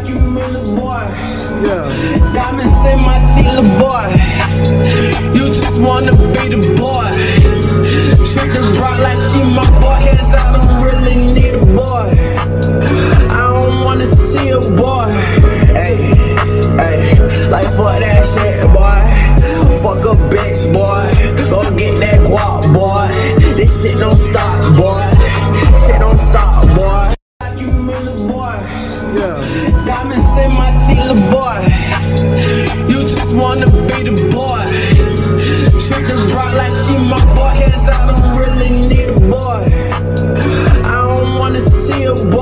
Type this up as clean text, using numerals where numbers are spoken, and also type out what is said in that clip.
You really boy. Yeah. Diamonds in my teeth, boy. You just wanna be the boy. Treat the broad like she my boy, cause I don't really need a boy. I don't wanna see a boy. Hey, hey, like fuck that shit, boy. Fuck a bitch, boy. Go get that guap, boy. This shit don't stop, boy. Shit don't stop, boy. You really boy. Yeah. Diamonds in my teeth, boy. You just wanna be the boy. Treat the broad like she my boy, cause I don't really need a boy. I don't wanna see a boy.